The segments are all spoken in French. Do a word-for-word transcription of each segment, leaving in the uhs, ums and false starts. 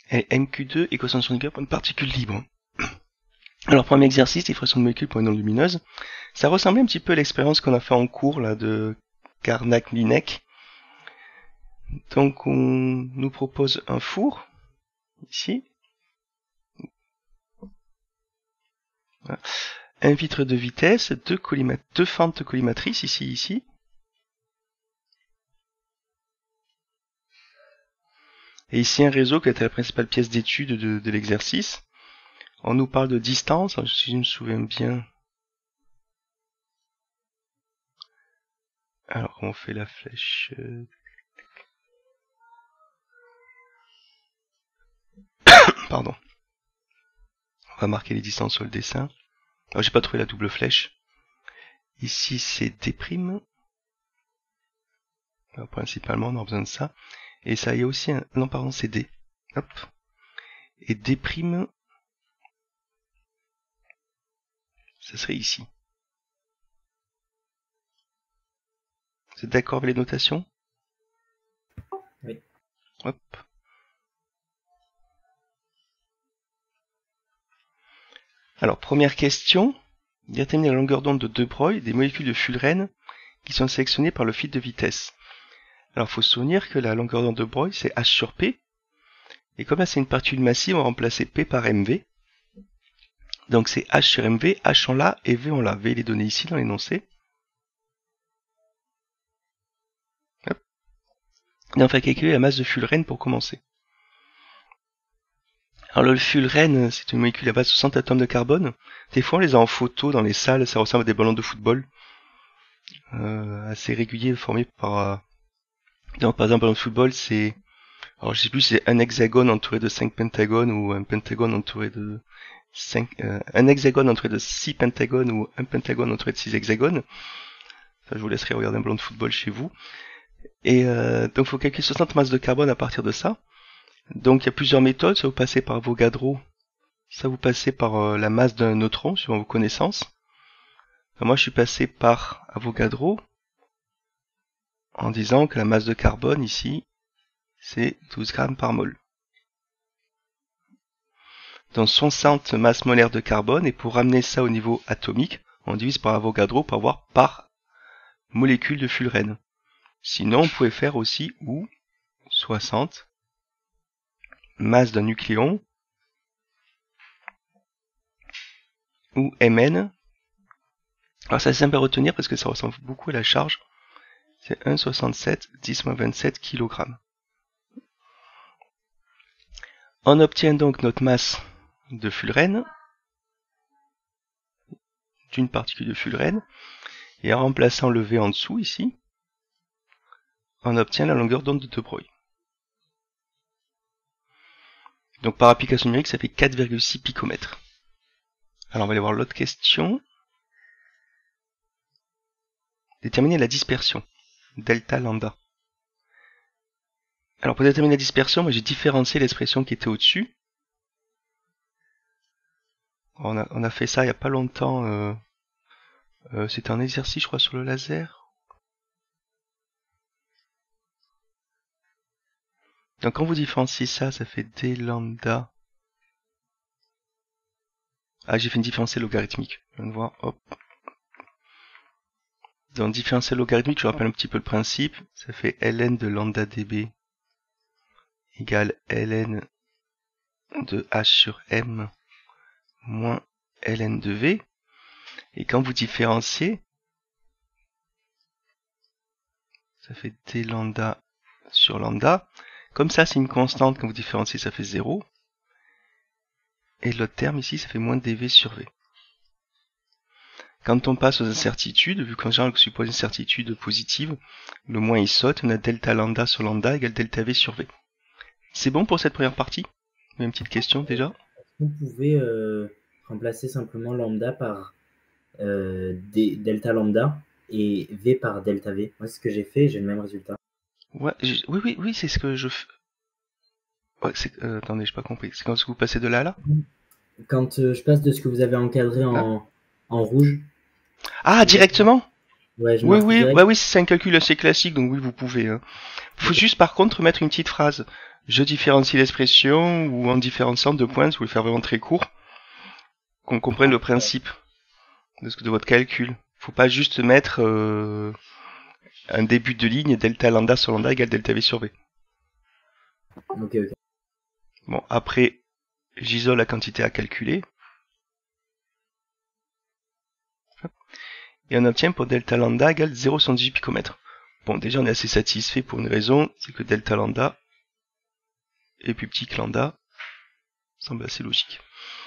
Et M Q deux, équation de Schrödinger pour une particule libre. Alors, premier exercice, expression de molécule pour une onde lumineuse. Ça ressemblait un petit peu à l'expérience qu'on a fait en cours, là, de Carnac-Linec. Donc, on nous propose un four, ici. Voilà. Un vitre de vitesse, deux, deux fentes collimatrices, ici, ici. Et ici, un réseau qui était la principale pièce d'étude de, de l'exercice. On nous parle de distance, si je me souviens bien. Alors, on fait la flèche... Pardon. On va marquer les distances sur le dessin. Alors, j'ai pas trouvé la double flèche. Ici, c'est D'. Alors, principalement, on a besoin de ça. Et ça, il y a aussi un... Non, pardon, c'est D. Hop. Et D', ça serait ici. Vous êtes d'accord avec les notations? Oui. Hop. Alors, première question. Déterminer la longueur d'onde de De Broglie des molécules de fullerène qui sont sélectionnées par le fil de vitesse. Alors, il faut se souvenir que la longueur d'onde de Broglie, c'est H sur P. Et comme là, c'est une particule massive, on va remplacer P par M V. Donc, c'est H sur M V, H en là et V en là. V, il est donné ici dans l'énoncé. Hop. Et on va calculer la masse de fullerène pour commencer. Alors, le fullerène, c'est une molécule à base de soixante atomes de carbone. Des fois, on les a en photo dans les salles, ça ressemble à des ballons de football. Euh, assez réguliers, formés par... Euh... Donc, par exemple, un ballon de football, c'est... Alors, je sais plus si c'est un hexagone entouré de cinq pentagones ou un pentagone entouré de cinq... Euh, un hexagone entouré de six pentagones ou un pentagone entouré de six hexagones. Ça, je vous laisserai regarder un ballon de football chez vous. Et euh, donc, il faut calculer soixante masses de carbone à partir de ça. Donc, il y a plusieurs méthodes. Ça vous passez par Avogadro. Ça vous passez par euh, la masse d'un neutron, suivant vos connaissances. Alors, moi, je suis passé par Avogadro en disant que la masse de carbone, ici, c'est douze grammes par mol. Donc, soixante masses molaires de carbone. Et pour ramener ça au niveau atomique, on divise par Avogadro pour avoir par molécule de fullerène. Sinon, on pouvait faire aussi ou soixante masse d'un nucléon ou Mn. Alors ça c'est simple à retenir parce que ça ressemble beaucoup à la charge. C'est un virgule soixante-sept dix moins vingt-sept kilogrammes. On obtient donc notre masse de fullerène, d'une particule de fullerène, et en remplaçant le V en dessous ici, on obtient la longueur d'onde de De Broglie. Donc par application numérique, ça fait quatre virgule six picomètres. Alors on va aller voir l'autre question. Déterminer la dispersion, delta lambda. Alors pour déterminer la dispersion, moi j'ai différencié l'expression qui était au-dessus. On a, on a fait ça il n'y a pas longtemps. Euh, euh, C'était un exercice, je crois, sur le laser. Donc quand vous différenciez ça, ça fait d lambda. Ah, j'ai fait une différentielle logarithmique. Je viens de voir, hop. Dans différentielle logarithmique, je rappelle un petit peu le principe. Ça fait ln de lambda db égale ln de h sur m moins ln de v. Et quand vous différenciez, ça fait d lambda sur lambda. Comme ça, c'est une constante, quand vous différenciez, ça fait zéro. Et l'autre terme ici, ça fait moins dv sur v. Quand on passe aux incertitudes, vu qu'en général on suppose une certitude positive, le moins il saute, on a delta lambda sur lambda égale delta v sur v. C'est bon pour cette première partie? Vous avez une petite question déjà? Vous pouvez euh, remplacer simplement lambda par euh, d, delta lambda et v par delta v. Moi, c'est ce que j'ai fait, j'ai le même résultat. Ouais, oui, oui, oui, c'est ce que je fais. Ouais, c'est... Euh, attendez, j'ai pas compris. C'est quand vous passez de là à là? Quand euh, je passe de ce que vous avez encadré en, en rouge. Ah, directement? Ouais, je oui, marque oui, direct. bah oui, c'est un calcul assez classique, donc oui, vous pouvez. Hein. Faut juste par contre mettre une petite phrase. je différencie l'expression ou en différenciant deux points, si vous voulez faire vraiment très court, qu'on comprenne le principe de, ce, de votre calcul. Faut pas juste mettre euh, un début de ligne delta lambda sur lambda égale delta v sur v. Ok, ok. Bon, après, j'isole la quantité à calculer. Et on obtient pour delta lambda égale zéro virgule soixante-dix-huit picomètres. Bon, déjà on est assez satisfait pour une raison, c'est que delta lambda est plus petit que lambda. Ça semble assez logique.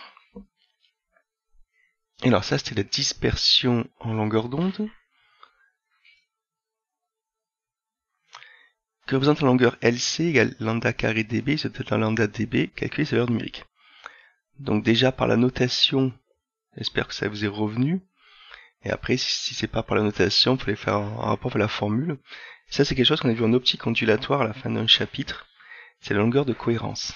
Et alors ça, c'était la dispersion en longueur d'onde, que représente la longueur L C égale lambda carré dB, c'est un lambda dB, calculé sa valeur numérique. Donc déjà par la notation, j'espère que ça vous est revenu. Et après, si c'est pas par la notation, il fallait faire un rapport avec la formule. Et ça, c'est quelque chose qu'on a vu en optique ondulatoire à la fin d'un chapitre. C'est la longueur de cohérence.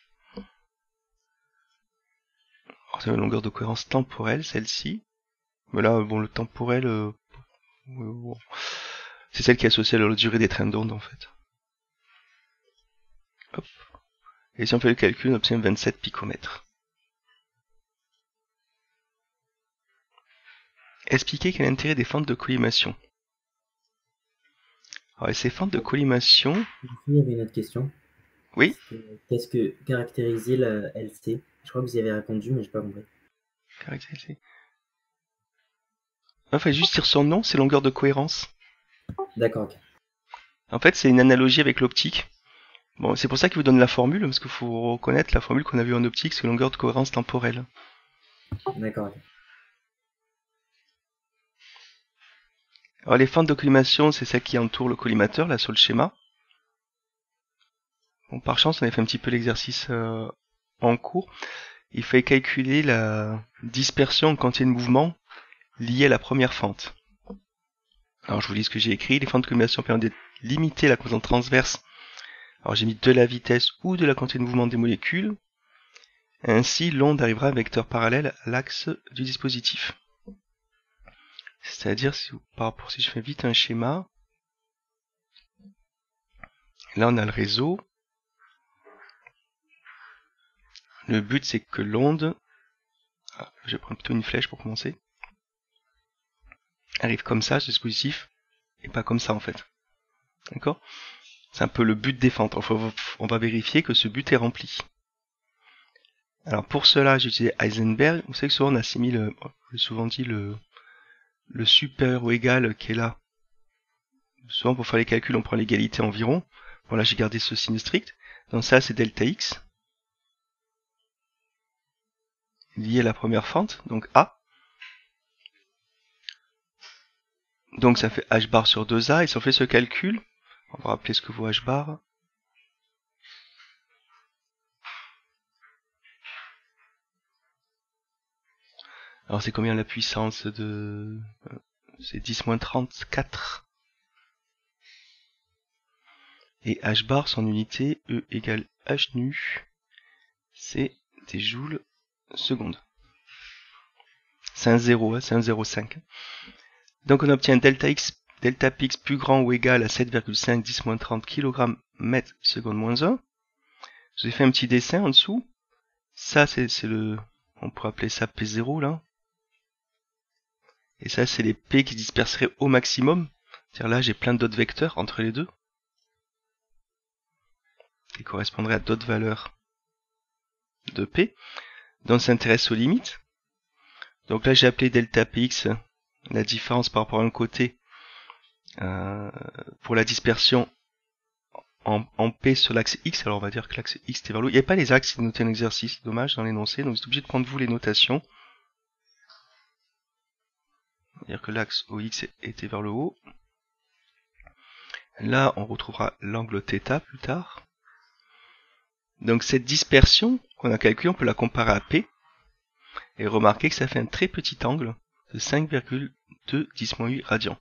Alors, c'est la longueur de cohérence temporelle, celle-ci. Mais là, bon, le temporel, euh, bon, c'est celle qui est associée à la durée des trains d'onde, en fait. Hop. Et si on fait le calcul, on obtient vingt-sept picomètres. Expliquer quel est l'intérêt des fentes de collimation. Alors, ces fentes de collimation... Il y avait une autre question. Oui. Qu'est-ce que caractériser la L C? Je crois que vous y avez répondu, mais je n'ai pas compris. Caractériser. Enfin, juste dire son nom, c'est longueur de cohérence. D'accord, ok. En fait, c'est une analogie avec l'optique. Bon, c'est pour ça qu'il vous donne la formule, parce qu'il faut reconnaître la formule qu'on a vue en optique, c'est longueur de cohérence temporelle. D'accord, ok. Alors les fentes de collimation, c'est celles qui entourent le collimateur, là sur le schéma. Bon, par chance, on a fait un petit peu l'exercice euh, en cours. Il fallait calculer la dispersion en quantité de mouvement liée à la première fente. Alors je vous lis ce que j'ai écrit. Les fentes de collimation permettent de limiter la composante transverse. Alors j'ai mis de la vitesse ou de la quantité de mouvement des molécules. Ainsi, l'onde arrivera à un vecteur parallèle à l'axe du dispositif. C'est-à-dire, si, par rapport, si je fais vite un schéma, là on a le réseau. Le but c'est que l'onde, ah, je vais prendre plutôt une flèche pour commencer, arrive comme ça, ce dispositif, et pas comme ça en fait. D'accord? C'est un peu le but des fentes. Enfin, on va vérifier que ce but est rempli. Alors pour cela, j'ai utilisé Heisenberg. Vous savez que souvent on assimile, j'ai souvent dit le, le supérieur ou égal qui est là. Souvent pour faire les calculs, on prend l'égalité environ. Bon là j'ai gardé ce signe strict. Donc ça c'est delta x. Lié à la première fente, donc A. Donc ça fait h bar sur deux a. Et si on fait ce calcul, on va rappeler ce que vaut h bar. Alors c'est combien la puissance de... C'est dix moins trente-quatre. Et h bar, son unité, E égale h nu, c'est des joules secondes. C'est un zéro, hein, c'est un zéro virgule cinq. Donc on obtient delta x, delta px plus grand ou égal à sept virgule cinq dix moins trente kg mètre seconde moins un. Je vous ai fait un petit dessin en dessous. Ça c'est le... On pourrait appeler ça P zéro là. Et ça c'est les P qui disperseraient au maximum. C'est-à-dire là j'ai plein d'autres vecteurs entre les deux. Qui correspondraient à d'autres valeurs de P. Donc on s'intéresse aux limites. Donc là j'ai appelé delta px la différence par rapport à un côté euh, pour la dispersion en, en P sur l'axe X. Alors on va dire que l'axe X était vers le haut. Il n'y a pas les axes qui notaient un exercice, dommage dans l'énoncé, donc vous êtes obligé de prendre vous les notations. On va dire que l'axe O X était vers le haut. Là on retrouvera l'angle θ plus tard. Donc cette dispersion qu'on a calculée, on peut la comparer à P. Et remarquez que ça fait un très petit angle de cinq virgule deux dix moins huit radians.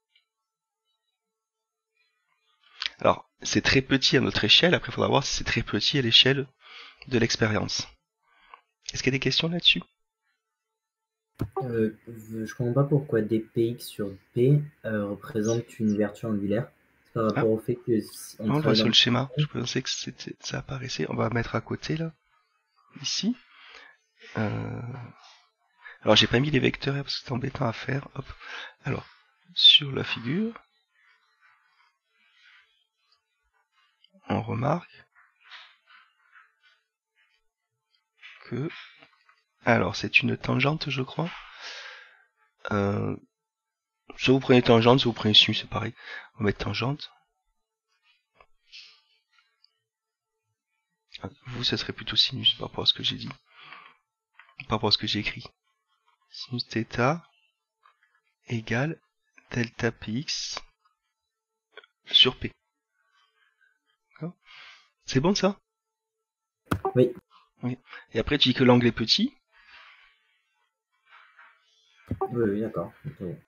Alors, c'est très petit à notre échelle, après il faudra voir si c'est très petit à l'échelle de l'expérience. Est-ce qu'il y a des questions là-dessus? euh, Je comprends pas pourquoi dpx sur P euh, représente une ouverture angulaire. par Ah, rapport au fait que si on on le voit travaille sur dans le schéma. Je pensais que c'était, ça apparaissait. On va mettre à côté là, ici. Euh... Alors j'ai pas mis les vecteurs parce que c'est embêtant à faire. Hop. Alors sur la figure, on remarque que, alors c'est une tangente, je crois. Euh... Soit vous prenez tangente, soit vous prenez sinus, c'est pareil. On va mettre tangente. Vous, ça serait plutôt sinus par rapport à ce que j'ai dit. Par rapport à ce que j'ai écrit. Sinus θ égale delta px sur p. C'est bon ça? Oui. Oui. Et après tu dis que l'angle est petit. Oui, oui, d'accord. Okay.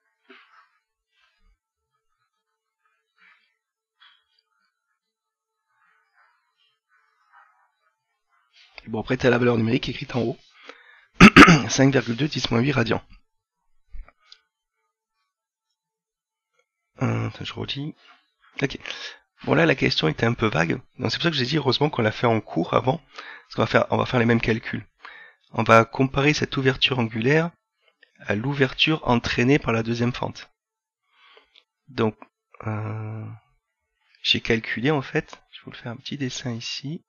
Bon, après t'as la valeur numérique écrite en haut. cinq virgule deux dix moins huit radians. Euh, attends, je relis. Ok. Bon là la question était un peu vague. Donc c'est pour ça que j'ai dit heureusement qu'on l'a fait en cours avant. Parce qu'on va faire, on va faire les mêmes calculs. On va comparer cette ouverture angulaire à l'ouverture entraînée par la deuxième fente. Donc euh, j'ai calculé en fait. Je vais vous faire un petit dessin ici.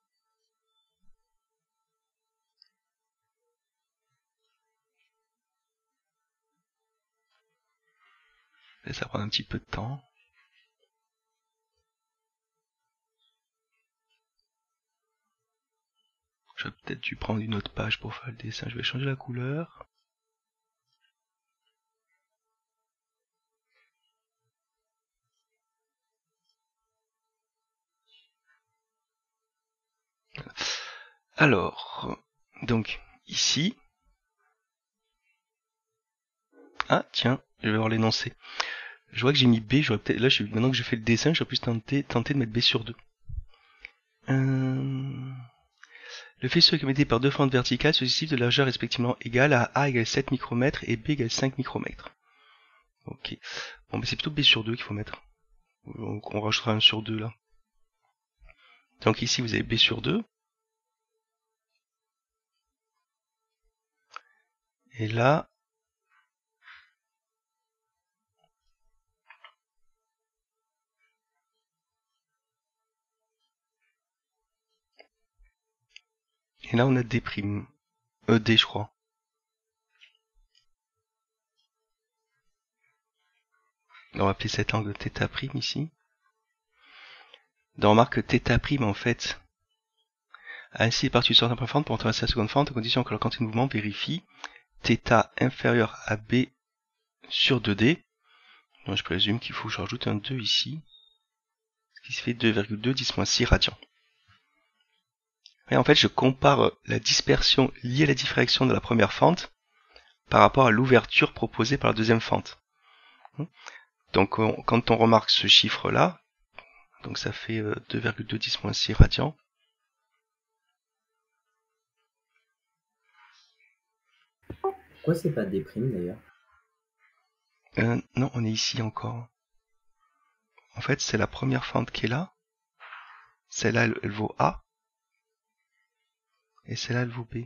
Et ça prend un petit peu de temps. J'aurais peut-être dû prendre une autre page pour faire le dessin. Je vais changer la couleur. Alors, donc ici. Ah tiens, je vais voir l'énoncé. Je vois que j'ai mis B. J'aurais peut-être là, je, maintenant que j'ai fait le dessin, j'aurais pu tenter, tenter de mettre B sur deux. Euh... Le faisceau est émetté par deux fentes verticales successives de largeur respectivement égale à A égale sept micromètres et B égale cinq micromètres. Ok. Bon, mais c'est plutôt B sur deux qu'il faut mettre. Donc on rajoutera un sur deux là. Donc ici vous avez B sur deux. Et là, et là on a D'. E D je crois. On va appeler cet angle θ' ici. Donc on remarque que θ' en fait, ainsi est parti du sort d'un point fente pour traverser la seconde fente à condition que la quantité de mouvement vérifie θ inférieur à B sur deux D. Donc je présume qu'il faut que je rajoute un deux ici, ce qui se fait deux virgule deux dix moins six radians. Et en fait je compare la dispersion liée à la diffraction de la première fente par rapport à l'ouverture proposée par la deuxième fente. Donc on, quand on remarque ce chiffre là, donc ça fait deux virgule deux dix moins six radians. Pourquoi c'est pas D' d'ailleurs? Euh, non, on est ici encore. En fait, c'est la première fente qui est là. Celle-là, elle, elle vaut A. Et celle-là, elle vaut B.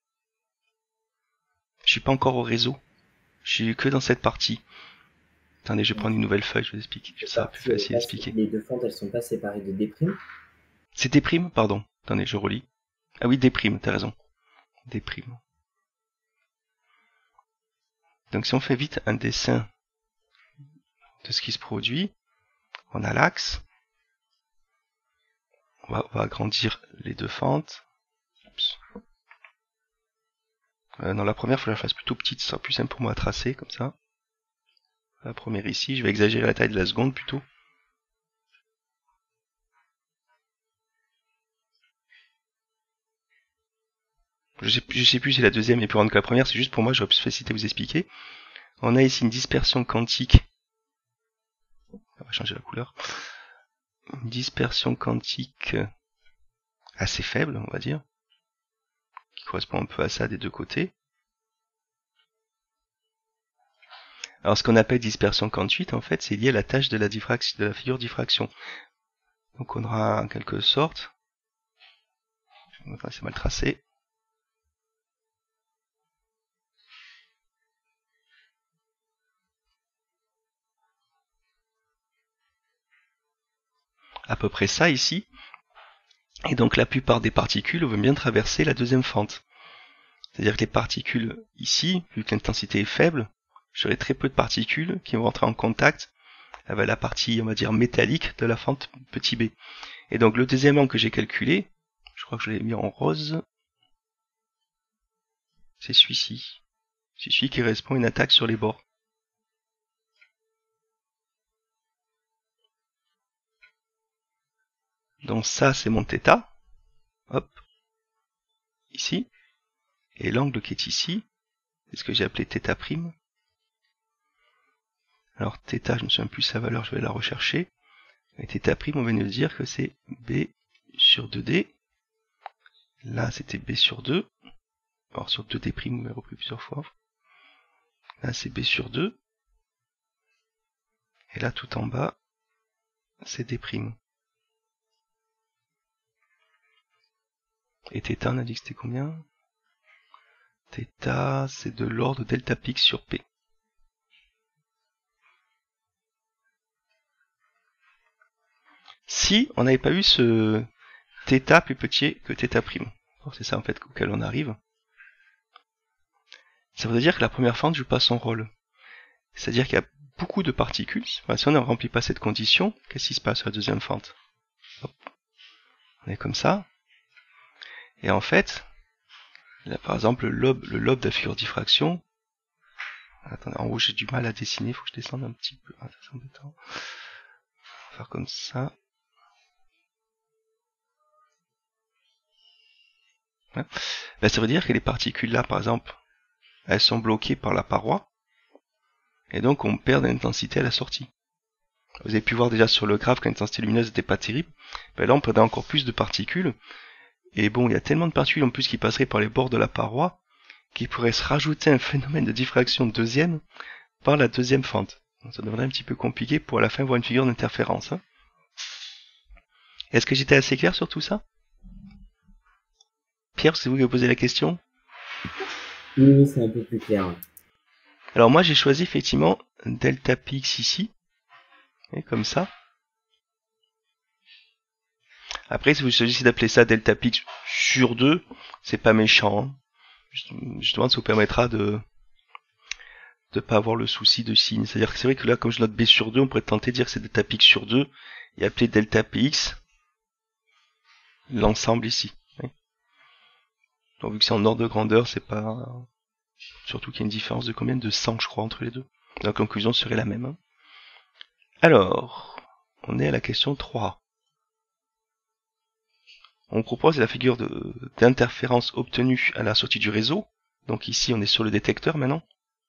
Je suis pas encore au réseau. Je suis que dans cette partie. Attendez, je vais prendre une nouvelle feuille, je vous explique. Ça sera plus facile à expliquer. Les deux fentes, elles sont pas séparées de D'? C'est D', pardon. Attendez, je relis. Ah oui, D', t'as raison. D'. Donc si on fait vite un dessin de ce qui se produit, on a l'axe. On va, on va agrandir les deux fentes. Oups. Euh, non, la première, il faut que je la fasse plutôt petite, ce sera plus simple pour moi à tracer, comme ça. La première ici, je vais exagérer la taille de la seconde plutôt. Je sais, je sais plus si la deuxième est plus grande que la première, c'est juste pour moi, j'aurais plus facilité à vous expliquer. On a ici une dispersion quantique. On va changer la couleur. Une dispersion quantique assez faible, on va dire, qui correspond un peu à ça des deux côtés. Alors ce qu'on appelle dispersion quantuite, en fait, c'est lié à la tâche de la, diffraction, de la figure diffraction. Donc on aura en quelque sorte, c'est mal tracé, à peu près ça ici. Et donc la plupart des particules vont bien traverser la deuxième fente. C'est-à-dire que les particules ici, vu que l'intensité est faible, j'aurai très peu de particules qui vont rentrer en contact avec la partie, on va dire, métallique de la fente petit b. Et donc le deuxième angle que j'ai calculé, je crois que je l'ai mis en rose, c'est celui-ci. C'est celui qui correspond à une attaque sur les bords. Donc ça, c'est mon θ. Hop. Ici. Et l'angle qui est ici, c'est ce que j'ai appelé θ'. Alors θ, je ne sais même plus sa valeur, je vais la rechercher. Et θ', on vient de dire que c'est B sur deux D. Là, c'était B sur deux. Alors sur deux D', on l'a repris plusieurs fois. Là, c'est B sur deux. Et là, tout en bas, c'est D'. Et θ, on a dit que c'était combien? Θ, c'est de l'ordre de delta px sur P. Si on n'avait pas eu ce θ plus petit que θ', c'est ça en fait auquel on arrive, ça veut dire que la première fente joue pas son rôle. C'est-à-dire qu'il y a beaucoup de particules. Enfin, si on ne remplit pas cette condition, qu'est-ce qui se passe sur la deuxième fente? Hop. On est comme ça. Et en fait, là, par exemple, le lobe, le lobe de la figure diffraction. Attendez, en haut j'ai du mal à dessiner, il faut que je descende un petit peu. Ah, c'est embêtant. On va faire comme ça. Ouais. Ben, ça veut dire que les particules là, par exemple, elles sont bloquées par la paroi. Et donc on perd de l'intensité à la sortie. Vous avez pu voir déjà sur le graphe que l'intensité lumineuse n'était pas terrible. Ben là on perdait encore plus de particules. Et bon, il y a tellement de particules en plus qui passeraient par les bords de la paroi qu'il pourrait se rajouter un phénomène de diffraction deuxième par la deuxième fente. Donc ça deviendrait un petit peu compliqué pour à la fin voir une figure d'interférence. Hein. Est-ce que j'étais assez clair sur tout ça? Pierre, c'est vous qui avez posé la question? Oui, c'est un peu plus clair. Alors moi j'ai choisi effectivement delta px ici, et comme ça. Après, si vous choisissez d'appeler ça delta px sur deux, c'est pas méchant. Hein. Justement, ça vous permettra de de pas avoir le souci de signe. C'est-à-dire que c'est vrai que là, comme je note B sur deux, on pourrait tenter de dire que c'est delta px sur deux et appeler delta px l'ensemble ici. Oui. Donc vu que c'est en ordre de grandeur, c'est pas... Surtout qu'il y a une différence de combien? De cent, je crois, entre les deux. La conclusion serait la même. Hein. Alors, on est à la question trois. On propose la figure d'interférence obtenue à la sortie du réseau. Donc ici, on est sur le détecteur maintenant.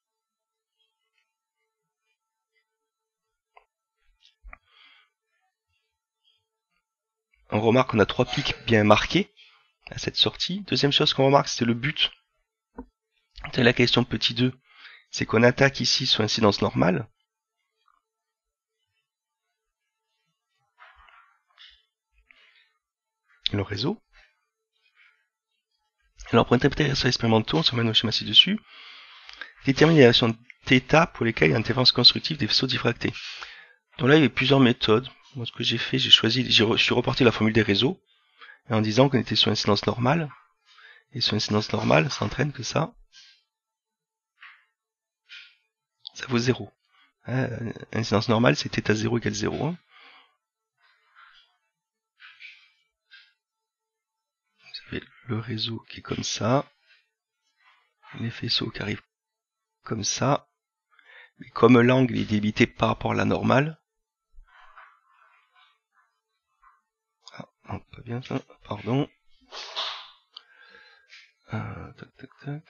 On remarque qu'on a trois pics bien marqués à cette sortie. Deuxième chose qu'on remarque, c'est le but. C'est la question petit deux. C'est qu'on attaque ici sur incidence normale. Le réseau. Alors pour interpréter les résultats expérimentaux, on se met au schéma ci-dessus. Déterminer les réactions θ pour lesquelles il y a une interférence constructive des vaisseaux diffractés. Donc là, il y a plusieurs méthodes. Moi, ce que j'ai fait, j'ai choisi, j'ai re, je suis reporté la formule des réseaux, en disant qu'on était sur incidence normale. Et sur incidence normale, ça entraîne que ça, ça vaut zéro. Hein, incidence normale, c'est θ zéro égale zéro. Hein. Vous avez le réseau qui est comme ça, les faisceaux qui arrivent comme ça. Mais comme l'angle est débité par rapport à la normale, ah, non, pas bien ça, pardon. Euh, tac, tac, tac.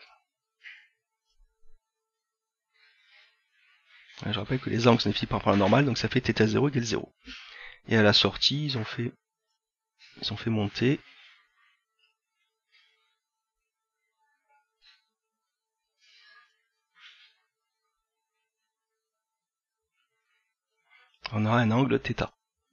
Je rappelle que les angles sont définis par rapport à la normale, donc ça fait θ zéro égale zéro. Et à la sortie, ils ont fait, ils ont fait monter on aura un angle θ.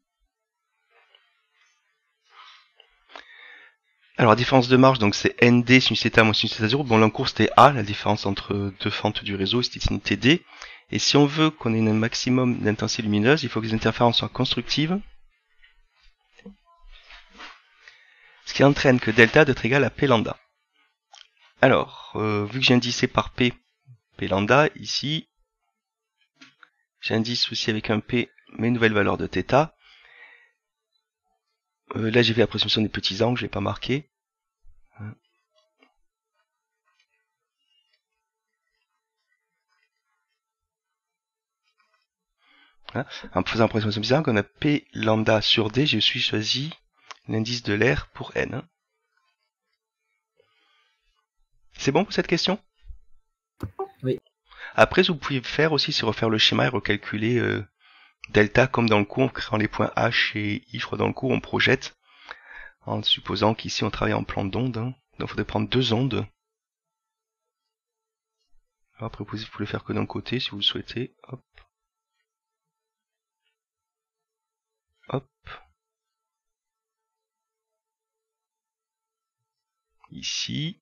Alors, la différence de marge, donc c'est N D sinus θ moins sinus θ zéro. Bon, là en cours c'était A, la différence entre deux fentes du réseau, c'était sin T D. Et si on veut qu'on ait un maximum d'intensité lumineuse, il faut que les interférences soient constructives. Ce qui entraîne que delta doit être égal à P lambda. Alors, euh, vu que j'indice par P, P lambda, ici, j'indice aussi avec un P mes nouvelles valeurs de θ. Euh, là j'ai fait l'approximation des petits angles, je n'ai pas marqué. Voilà. En faisant l'approximation des petits angles, on a P lambda sur D, je suis choisi l'indice de l'air pour N. C'est bon pour cette question? Oui. Après, ce que vous pouvez faire aussi, c'est refaire le schéma et recalculer euh, delta comme dans le cours, en créant les points H et I, je crois dans le cours, on projette, en supposant qu'ici on travaille en plan d'onde. Hein. Donc il faudrait prendre deux ondes. Alors, après, vous pouvez le faire que d'un côté, si vous le souhaitez. Hop. Hop. Ici.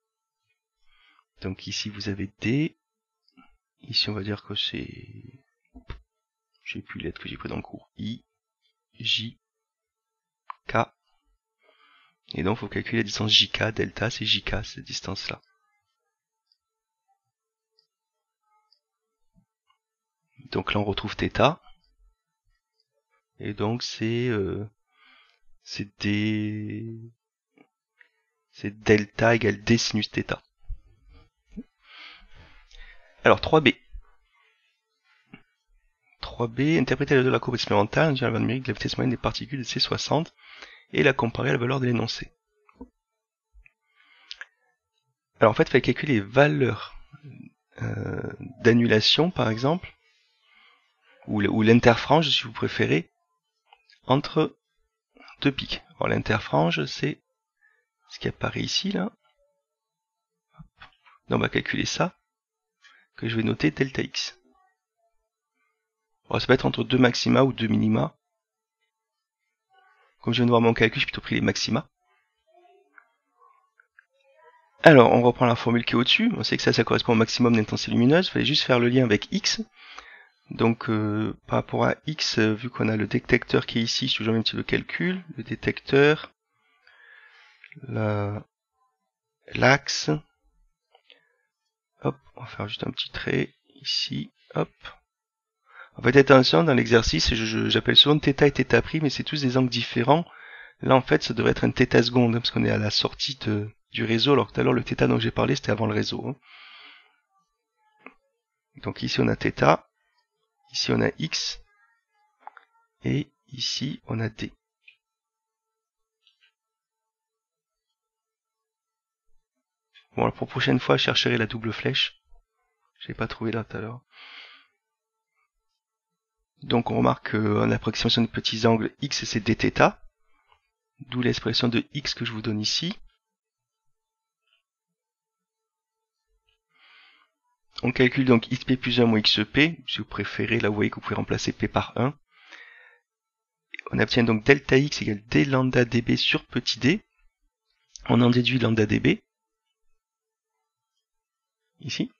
Donc ici vous avez D. Ici on va dire que c'est... Je sais plus les lettres que j'ai pris dans le cours. I, J, K. Et donc il faut calculer la distance J K, delta c'est J K, cette distance-là. Donc là on retrouve θ. Et donc c'est... Euh, c'est D... C'est delta égale D sinus θ. Alors trois B. trois B, interpréter la de la courbe expérimentale, la valeur numérique de la vitesse moyenne des particules de C soixante et la comparer à la valeur de l'énoncé. Alors en fait, il fallait calculer les valeurs euh, d'annulation, par exemple, ou, ou l'interfrange, si vous préférez, entre deux pics. Alors l'interfrange, c'est ce qui apparaît ici, là. Donc on va calculer ça, que je vais noter delta x. Alors, ça peut être entre deux maxima ou deux minima. Comme je viens de voir mon calcul, j'ai plutôt pris les maxima. Alors, on reprend la formule qui est au-dessus. On sait que ça, ça correspond au maximum d'intensité lumineuse. Il fallait juste faire le lien avec x. Donc, euh, par rapport à x, euh, vu qu'on a le détecteur qui est ici, je toujours un petit peu calcul. Le détecteur, l'axe. Hop, on va faire juste un petit trait ici. Hop. En fait, attention, dans l'exercice, j'appelle souvent θ et θ', mais c'est tous des angles différents. Là, en fait, ça devrait être un θ seconde, hein, parce qu'on est à la sortie de, du réseau, alors que tout à l'heure, le θ dont j'ai parlé, c'était avant le réseau. Hein. Donc ici, on a θ, ici, on a x, et ici, on a d. Bon, alors pour la prochaine fois, je chercherai la double flèche. Je l'ai pas trouvé là tout à l'heure. Donc on remarque qu'en approximation de petits angles, x c'est dθ, d'où l'expression de x que je vous donne ici. On calcule donc xp plus un moins xp, si vous préférez, là vous voyez que vous pouvez remplacer p par un. On obtient donc delta x égale d lambda db sur petit d. On en déduit lambda db, ici.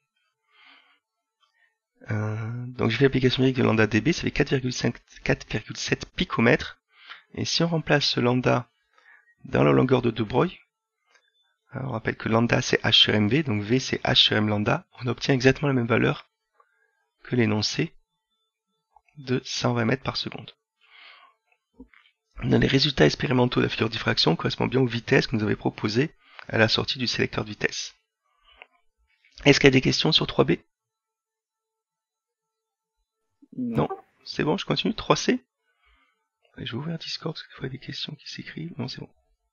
Euh, donc je fais l'application numérique de lambda db, ça fait quatre virgule sept picomètres. Et si on remplace ce lambda dans la longueur de De Broglie, on rappelle que lambda c'est h sur mv, donc v c'est h sur m lambda, on obtient exactement la même valeur que l'énoncé de cent vingt mètres par seconde. Dans les résultats expérimentaux de la figure de diffraction correspond bien aux vitesses que nous avons proposées à la sortie du sélecteur de vitesse. Est-ce qu'il y a des questions sur trois B? Non, c'est bon, je continue. trois C. Je vais ouvrir Discord parce qu'il faut des questions qui s'écrivent. Non, c'est bon.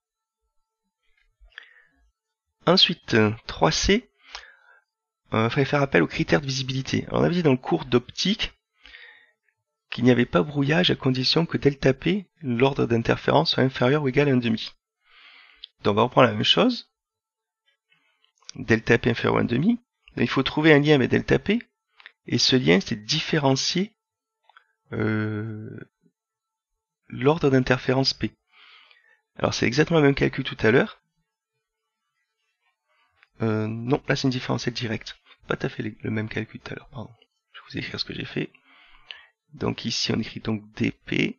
Ensuite, trois C, il euh, fallait faire appel aux critères de visibilité. Alors, on avait dit dans le cours d'optique qu'il n'y avait pas brouillage à condition que delta P, l'ordre d'interférence, soit inférieur ou égal à un demi. Donc on va reprendre la même chose. Delta P inférieur à un demi. Donc, il faut trouver un lien avec delta P. Et ce lien, c'est différencier euh, l'ordre d'interférence P. Alors c'est exactement le même calcul tout à l'heure. Euh, non, là c'est une différentielle directe. Pas tout à fait le même calcul tout à l'heure, pardon. Je vais vous écrire ce que j'ai fait. Donc ici on écrit donc dp.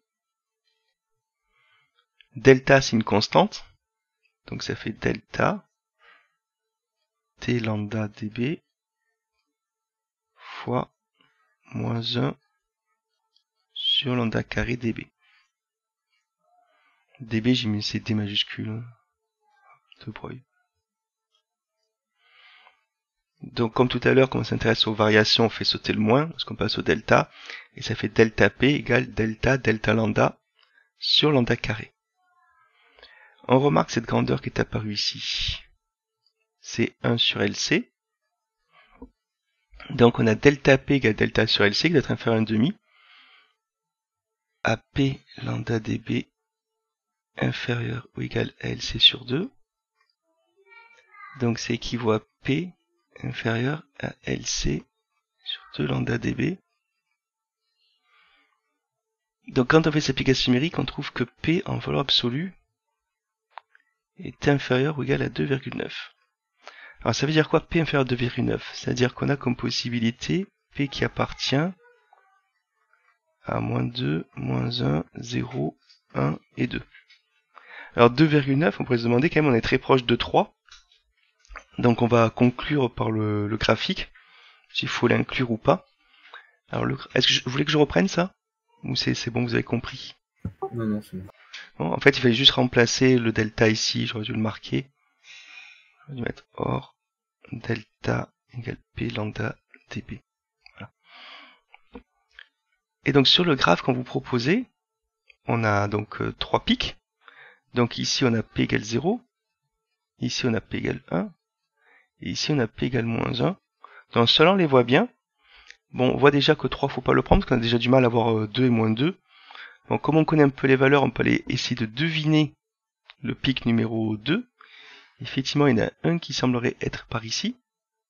Delta c'est une constante. Donc ça fait delta t lambda db fois moins un sur lambda carré db. db j'ai mis c'est d majuscule. De broye. Donc comme tout à l'heure, quand on s'intéresse aux variations, on fait sauter le moins, parce qu'on passe au delta, et ça fait delta p égale delta delta lambda sur lambda carré. On remarque cette grandeur qui est apparue ici. C'est un sur L C. Donc on a delta p égale delta sur L C qui doit être inférieur à un demi. À p lambda db inférieur ou égal à L C sur deux. Donc c'est équivaut à p inférieur à L C sur deux lambda db. Donc quand on fait cette application numérique, on trouve que P en valeur absolue est inférieur ou égal à deux virgule neuf. Alors ça veut dire quoi P inférieur à deux virgule neuf? C'est-à-dire qu'on a comme possibilité P qui appartient à moins deux, moins un, zéro, un et deux. Alors deux virgule neuf, on pourrait se demander quand même, on est très proche de trois. Donc on va conclure par le, le graphique, s'il faut l'inclure ou pas. Alors est-ce que je, vous voulez que je reprenne ça? Ou c'est bon, vous avez compris? Non, non, c'est bon. Bon. En fait, il fallait juste remplacer le delta ici, j'aurais dû le marquer. J'aurais dû mettre or delta égale p lambda db. Voilà. Et donc sur le graphe qu'on vous proposez, on a donc euh, trois pics. Donc ici on a p égale zéro, ici on a p égale un, et ici on a p égale moins un. Donc cela on les voit bien. Bon, on voit déjà que trois, faut pas le prendre, parce qu'on a déjà du mal à voir euh, deux et moins deux. Donc comme on connaît un peu les valeurs, on peut aller essayer de deviner le pic numéro deux. Effectivement, il y en a un qui semblerait être par ici.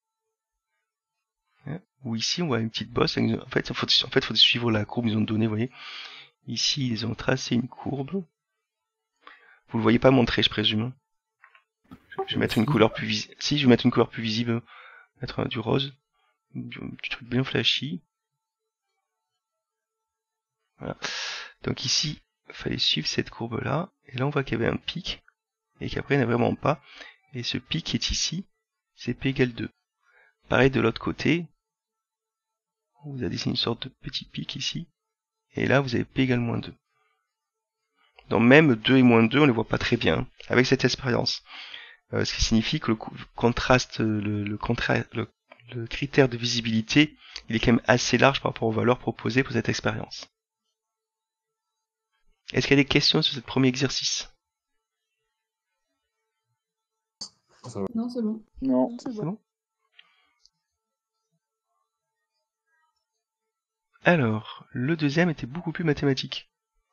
Hein, ou ici, on voit une petite bosse. En fait, il faut, en fait, faut suivre la courbe qu'ils ont donnée, vous voyez. Ici, ils ont tracé une courbe. Vous le voyez pas montrer, je présume. Je vais mettre une couleur plus visible. Si, je vais mettre une couleur plus visible. Je vais mettre du rose. Du, du truc bien flashy. Voilà. Donc ici, il fallait suivre cette courbe-là. Et là, on voit qu'il y avait un pic. Et qu'après, il n'y en a vraiment pas. Et ce pic qui est ici, c'est P égale deux. Pareil de l'autre côté. On vous a dessiné une sorte de petit pic ici. Et là, vous avez P égale moins deux. Donc même deux et moins deux, on ne les voit pas très bien avec cette expérience. Euh, ce qui signifie que le contraste, le, le, contra le, le critère de visibilité, il est quand même assez large par rapport aux valeurs proposées pour cette expérience. Est-ce qu'il y a des questions sur ce premier exercice? Non, c'est bon. Non, c'est bon. bon. Alors, le deuxième était beaucoup plus mathématique.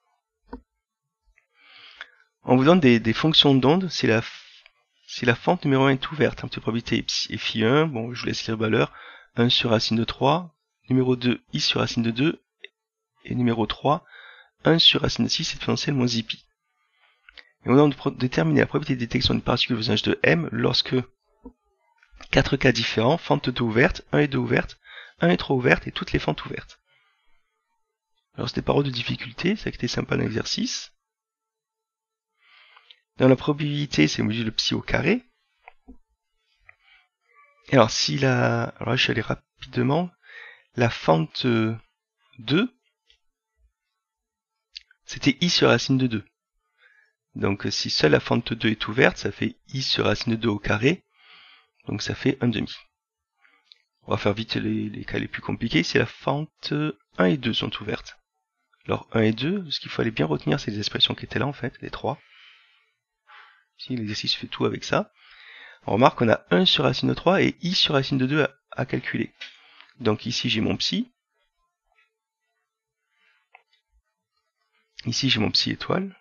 On vous donne des, des fonctions d'onde si la, si la fente numéro un est ouverte. Un petit probabilité est phi un, bon, je vous laisse lire valeur, un sur racine de trois, numéro deux, i sur racine de deux, et numéro trois, un sur racine de six exponentielle moins i pi. Et on a déterminé la probabilité de détection d'une particule au voisinage de M lorsque quatre cas différents, fente deux ouverte, un et deux ouverte, un et trois ouverte et toutes les fentes ouvertes. Alors c'était par ordre de difficulté, ça qui était sympa dans l'exercice. Dans la probabilité, c'est module psi au carré. Et alors si la... Alors là, je suis allé rapidement. La fente deux, c'était i sur racine de deux. Donc si seule la fente deux est ouverte, ça fait i sur racine de deux au carré. Donc ça fait un demi. On va faire vite les, les cas les plus compliqués. Si la fente un et deux sont ouvertes. Alors un et deux, ce qu'il faut aller bien retenir, c'est les expressions qui étaient là en fait, les trois. Ici l'exercice fait tout avec ça. On remarque qu'on a un sur racine de trois et i sur racine de deux à, à calculer. Donc ici j'ai mon psi. Ici j'ai mon psi étoile.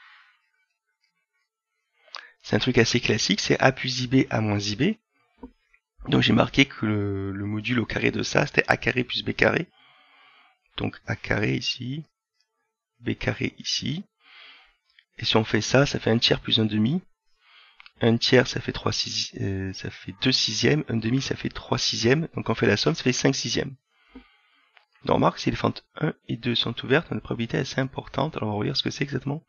C'est un truc assez classique, c'est a plus ib, a moins ib. Donc j'ai marqué que le, le module au carré de ça, c'était a carré plus b carré. donc A carré ici, B carré ici. Et si on fait ça, ça fait un tiers plus un demi. Un tiers, ça fait trois six, euh, ça fait deux sixièmes. Un demi, ça fait trois sixièmes. Donc on fait la somme, ça fait cinq sixièmes. Donc on remarque que si les fentes un et deux sont ouvertes, on a une probabilité assez importante. Alors on va relire ce que c'est exactement.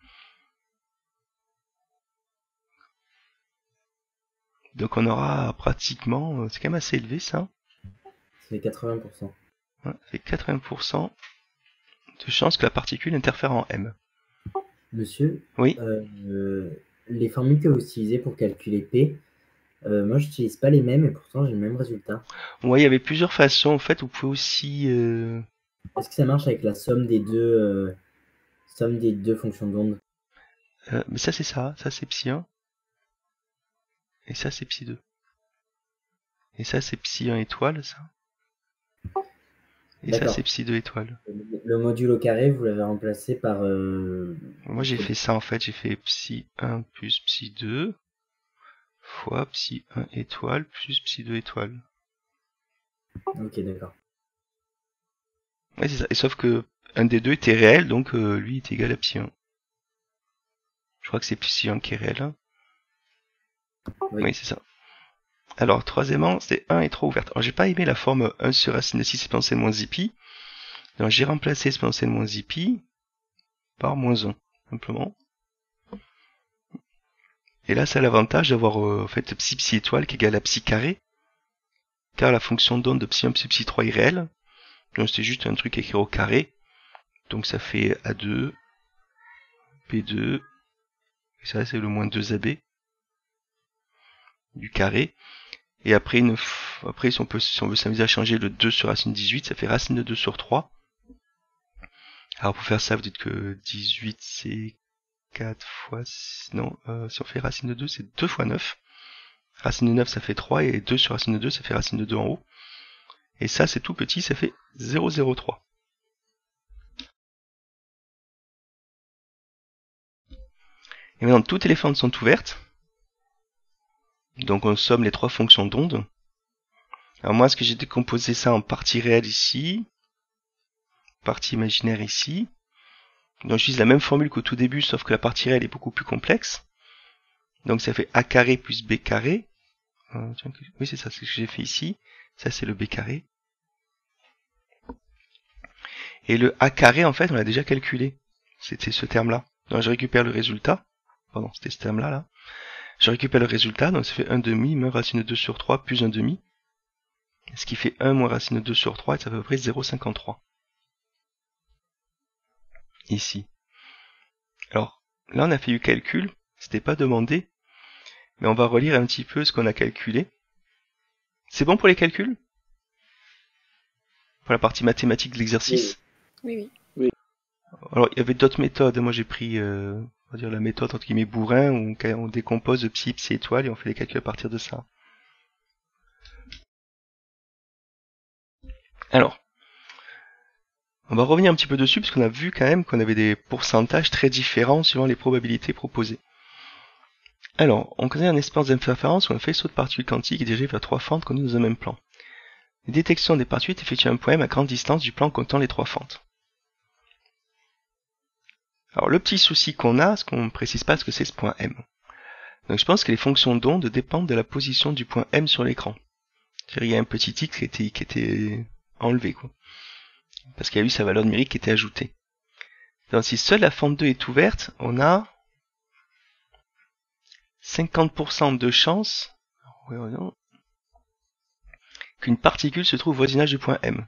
Donc on aura pratiquement, c'est quand même assez élevé ça. Ça fait quatre-vingts pour cent. Ouais, ça fait quatre-vingts pour cent de chance que la particule interfère en M. Monsieur, Oui. euh, euh, les formules que vous utilisez pour calculer P, euh, moi j'utilise pas les mêmes et pourtant j'ai le même résultat. Ouais, il y avait plusieurs façons. En fait, vous pouvez aussi... Euh... Est-ce que ça marche avec la somme des deux, euh, somme des deux fonctions d'onde? Euh, mais ça c'est ça, ça c'est psi un. Et ça c'est psi deux. Et ça c'est psi un étoile, ça. Et ça c'est psi deux étoile. Le module au carré, vous l'avez remplacé par... Euh, Moi j'ai fait ça en fait, j'ai fait psi un plus psi deux fois psi un étoile plus psi deux étoile. Ok, d'accord. Ouais, c'est ça. Et sauf que un des deux était réel, donc euh, lui est égal à psi un. Je crois que c'est psi un qui est réel. Hein. Oui, oui c'est ça. Alors, troisièmement, c'est un et trois ouvertes. Alors, j'ai pas aimé la forme un sur racine de six exponentielle moins i pi. Donc, j'ai remplacé exponentielle moins i pi par moins un, simplement. Et là, ça a l'avantage d'avoir, euh, en fait, psi psi étoile qui est égal à psi carré. Car la fonction d'onde de psi un plus psi trois est réelle. Donc, c'est juste un truc écrit au carré. Donc, ça fait A deux, P deux, et ça, c'est le moins deux A B du carré. Et après, une, après si, on peut, si on veut s'amuser à changer le deux sur racine dix-huit, ça fait racine de deux sur trois. Alors pour faire ça, vous dites que dix-huit c'est quatre fois... Non, euh, si on fait racine de deux, c'est deux fois neuf. Racine de neuf, ça fait trois, et deux sur racine de deux, ça fait racine de deux en haut. Et ça, c'est tout petit, ça fait zéro virgule zéro trois. Et maintenant, toutes les fentes sont ouvertes. Donc on somme les trois fonctions d'onde. Alors moi, est-ce que j'ai décomposé ça en partie réelle ici, partie imaginaire ici. Donc j'utilise la même formule qu'au tout début, sauf que la partie réelle est beaucoup plus complexe. Donc ça fait A carré plus B carré. Euh, tiens, oui, c'est ça, c'est ce que j'ai fait ici. Ça, c'est le B carré. Et le A carré, en fait, on l'a déjà calculé. C'était ce terme-là. Donc je récupère le résultat. Pardon, c'était ce terme-là, là. Je récupère le résultat, donc ça fait un demi moins racine de deux sur trois plus un demi. Ce qui fait un moins racine de deux sur trois, et ça fait à peu près zéro virgule cinquante-trois. Ici. Alors, là on a fait du calcul, c'était pas demandé, mais on va relire un petit peu ce qu'on a calculé. C'est bon pour les calculs? Pour la partie mathématique de l'exercice? Oui, oui. Oui. Alors, il y avait d'autres méthodes, moi j'ai pris, euh, on va dire la méthode entre guillemets bourrin, où on décompose psi, psi étoile, et on fait les calculs à partir de ça. Alors, on va revenir un petit peu dessus, parce qu'on a vu quand même qu'on avait des pourcentages très différents suivant les probabilités proposées. Alors, on connaît un espace d'interférence où un faisceau de particules quantiques est dirigé vers trois fentes connues dans un même plan. La détection des particules est effectuée à un point M à grande distance du plan comptant les trois fentes. Alors, le petit souci qu'on a, c'est qu'on ne précise pas ce que c'est ce point M. Donc, je pense que les fonctions d'onde dépendent de la position du point M sur l'écran. Il y a un petit X qui était, qui était enlevé, quoi. Parce qu'il y a eu sa valeur numérique qui était ajoutée. Donc si seule la fente deux est ouverte, on a cinquante pour cent de chance qu'une particule se trouve au voisinage du point M.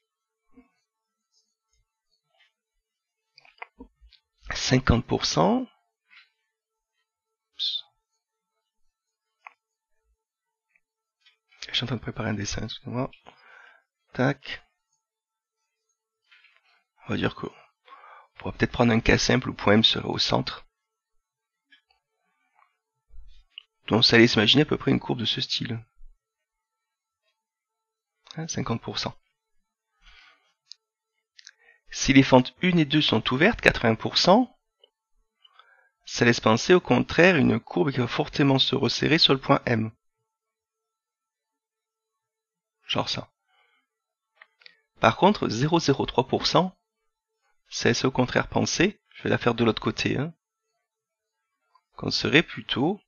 cinquante pour cent. Je suis en train de préparer un dessin, excusez-moi. Tac. On va dire qu'on pourra peut-être prendre un cas simple où le point M serait au centre. Donc ça laisse imaginer à peu près une courbe de ce style. Hein, cinquante pour cent. Si les fentes un et deux sont ouvertes, quatre-vingts pour cent, ça laisse penser au contraire une courbe qui va fortement se resserrer sur le point M. Genre ça. Par contre, zéro virgule zéro trois pour cent, celle-ci au contraire pensée, je vais la faire de l'autre côté, hein, qu'on serait plutôt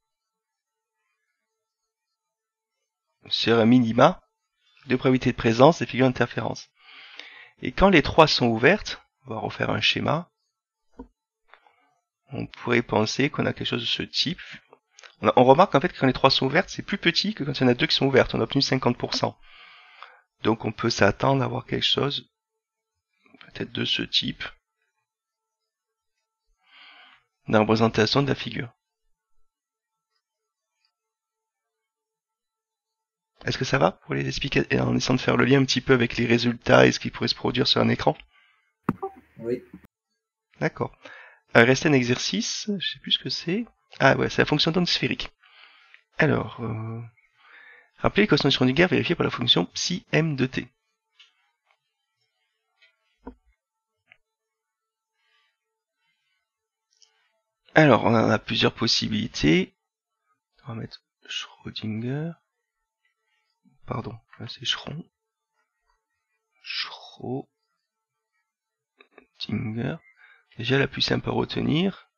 sur un minima de probabilité de présence des figures d'interférence. Et quand les trois sont ouvertes, on va refaire un schéma, on pourrait penser qu'on a quelque chose de ce type. On, a, on remarque en fait que quand les trois sont ouvertes, c'est plus petit que quand il y en a deux qui sont ouvertes, on a obtenu cinquante pour cent. Donc on peut s'attendre à avoir quelque chose peut-être de ce type dans la représentation de la figure. Est-ce que ça va pour les expliquer en essayant de faire le lien un petit peu avec les résultats et ce qui pourrait se produire sur un écran? Oui. D'accord. Euh, reste un exercice, je sais plus ce que c'est. Ah ouais, c'est la fonction d'onde sphérique. Alors, euh, rappelez l'équation de Schrödinger vérifiée par la fonction psi m de t. Alors, on en a plusieurs possibilités. On va mettre Schrödinger. Pardon, là c'est Schron. Schrödinger. Déjà la plus simple à retenir,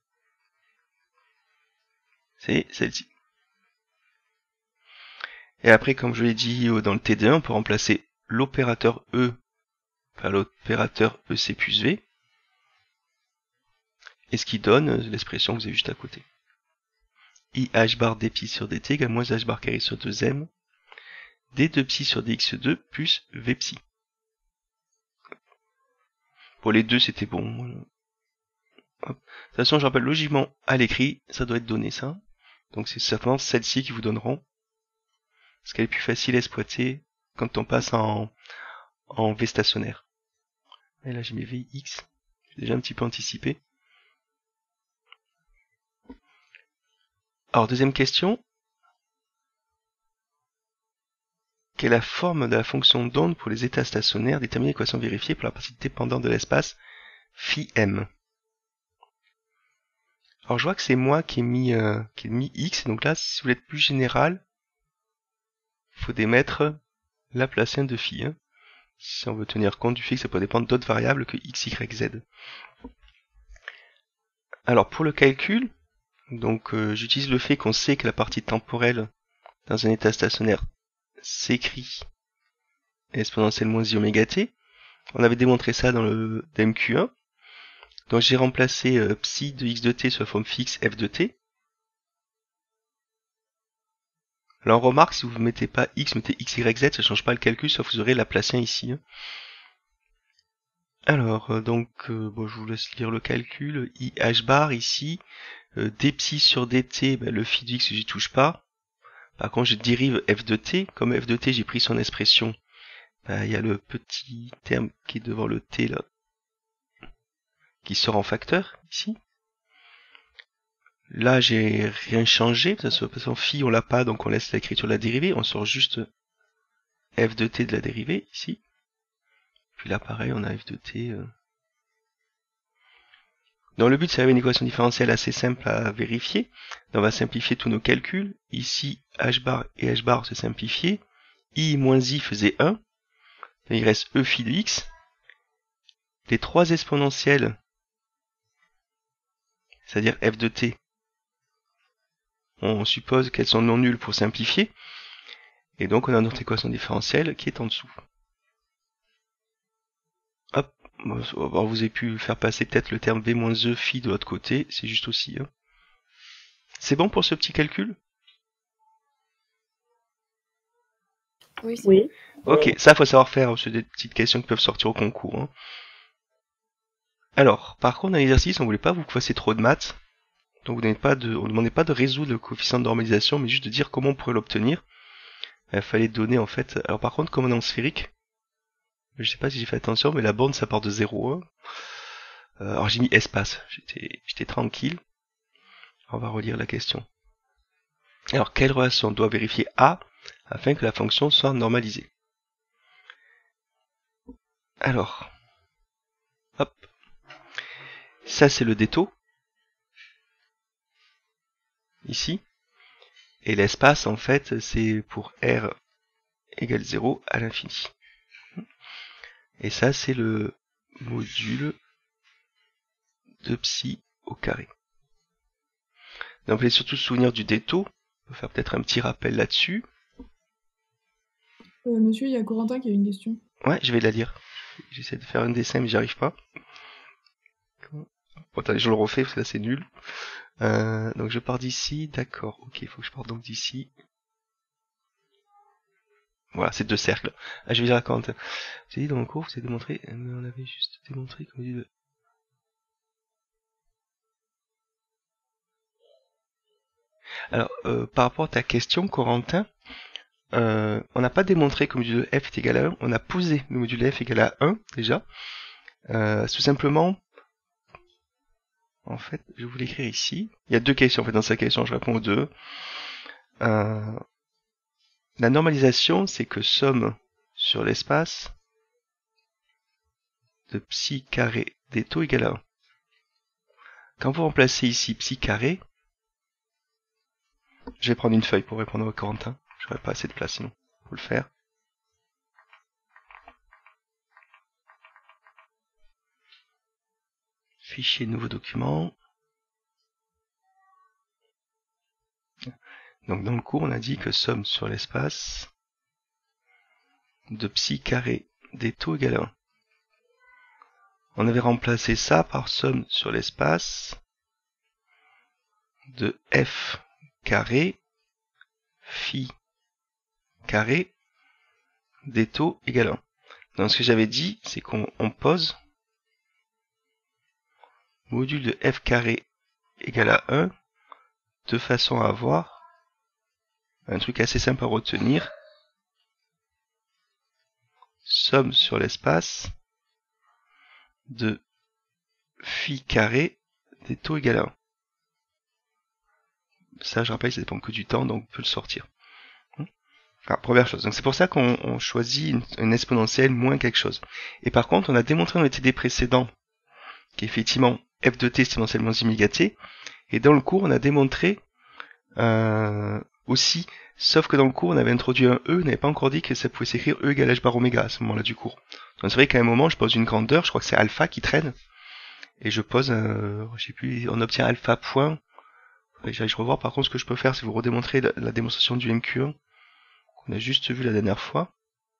c'est celle-ci. Et après, comme je l'ai dit dans le T D un, on peut remplacer l'opérateur E par l'opérateur E C plus V. Et ce qui donne l'expression que vous avez juste à côté. I h bar dpi sur dt égale moins h bar carré sur deux m d deux psi sur dx deux plus v psi. Pour les deux, c'était bon. Hop. De toute façon, je rappelle logiquement à l'écrit, ça doit être donné ça. Donc c'est certainement celle-ci qui vous donneront. Parce qu'elle est plus facile à exploiter quand on passe en, en V stationnaire. Et là j'ai mis Vx, j'ai déjà un petit peu anticipé. Alors deuxième question. Quelle est la forme de la fonction d'onde pour les états stationnaires déterminée l'équation vérifiée pour la partie dépendante de l'espace phi m? Alors je vois que c'est moi qui ai mis, euh, qui ai mis x, donc là si vous voulez être plus général, il faut démettre Laplacien de phi. Hein, si on veut tenir compte du fait que ça peut dépendre d'autres variables que x, y, z. Alors pour le calcul, donc euh, j'utilise le fait qu'on sait que la partie temporelle dans un état stationnaire s'écrit exponentielle moins i oméga t. On avait démontré ça dans le D M Q un. Donc j'ai remplacé euh, psi de x de t sur la forme fixe f de t. Là on remarque, si vous ne mettez pas x, mettez x, y, z, ça ne change pas le calcul, sauf que vous aurez Laplacien ici. Hein. Alors, euh, donc, euh, bon, je vous laisse lire le calcul. I h bar ici, euh, d psi sur dt, ben, le phi de x, j'y touche pas. Par contre, je dérive f de t. Comme f de t, j'ai pris son expression. Ben, il y a le petit terme qui est devant le t là, qui sort en facteur ici. Là, j'ai rien changé, parce que phi on l'a pas, donc on laisse l'écriture de la dérivée, on sort juste f de t de la dérivée ici. Puis là, pareil, on a f de t. Euh... Donc le but, c'est d'avoir une équation différentielle assez simple à vérifier. Donc, on va simplifier tous nos calculs. Ici, h bar et h bar se simplifier. I moins i faisait un. Donc, il reste e phi de x. Les trois exponentielles, c'est-à-dire f de t, on suppose qu'elles sont non nulles pour simplifier. Et donc on a notre équation différentielle qui est en dessous. Hop, alors vous avez pu faire passer peut-être le terme v moins e phi de l'autre côté, c'est juste aussi. Hein. C'est bon pour ce petit calcul? Oui. Oui. Ok, ça faut savoir faire, c'est des petites questions qui peuvent sortir au concours. Hein. Alors, par contre, dans l'exercice, on voulait pas vous fassiez trop de maths. Donc vous n'avez pas de, on ne demandait pas de résoudre le coefficient de normalisation, mais juste de dire comment on pourrait l'obtenir. Il fallait donner en fait. Alors par contre, comme on est en sphérique, je sais pas si j'ai fait attention, mais la borne ça part de zéro. Hein. Euh, alors j'ai mis espace, j'étais, j'étais tranquille. On va relire la question. Alors quelle relation doit vérifier A afin que la fonction soit normalisée? Alors, hop, ça c'est le détaux. Ici. Et l'espace, en fait, c'est pour R égale zéro à l'infini. Et ça, c'est le module de psi au carré. Donc, vous pouvez surtout se souvenir du détaux. On peut faire peut-être un petit rappel là-dessus. Euh, monsieur, il y a Corentin qui a une question. Ouais, je vais la lire. J'essaie de faire un dessin, mais j'y arrive pas. Bon, attendez, je le refais, parce que là c'est nul. Euh, donc je pars d'ici, d'accord. Ok, il faut que je parte donc d'ici. Voilà, c'est deux cercles. Ah, je vais dire à Corentin. J'ai dit dans le cours, vous avez démontré, on avait juste démontré comme dit. Alors, euh, par rapport à ta question, Corentin, euh, on n'a pas démontré que le module f est égal à un, on a posé le module f égal à un, déjà. Euh, tout simplement, en fait, je vais vous l'écrire ici. Il y a deux questions, en fait, dans cette question, je réponds aux deux. Euh, la normalisation, c'est que somme sur l'espace de psi carré des taux égale à un. Quand vous remplacez ici psi carré, je vais prendre une feuille pour répondre à Corentin. J'aurais pas assez de place sinon pour le faire. Fichier nouveau document. Donc dans le cours, on a dit que somme sur l'espace de psi carré des taux égale à un. On avait remplacé ça par somme sur l'espace de f carré phi carré des taux égale à un. Donc ce que j'avais dit, c'est qu'on pose module de f carré égale à un de façon à avoir un truc assez simple à retenir. Somme sur l'espace de phi carré des taux égale à un. Ça, je rappelle, ça dépend que du temps, donc on peut le sortir. Enfin, première chose. Donc c'est pour ça qu'on choisit une, une exponentielle moins quelque chose. Et par contre, on a démontré dans les T D précédents qu'effectivement f de t est exponentielle moins oméga t. Et dans le cours, on a démontré euh, aussi, sauf que dans le cours, on avait introduit un e, on n'avait pas encore dit que ça pouvait s'écrire e égale h bar oméga à ce moment-là du cours. Donc c'est vrai qu'à un moment, je pose une grandeur, je crois que c'est alpha qui traîne, et je pose, euh, je sais plus, on obtient alpha point. J'allais revoir par contre ce que je peux faire, c'est vous redémontrer la, la démonstration du M Q un qu'on a juste vu la dernière fois.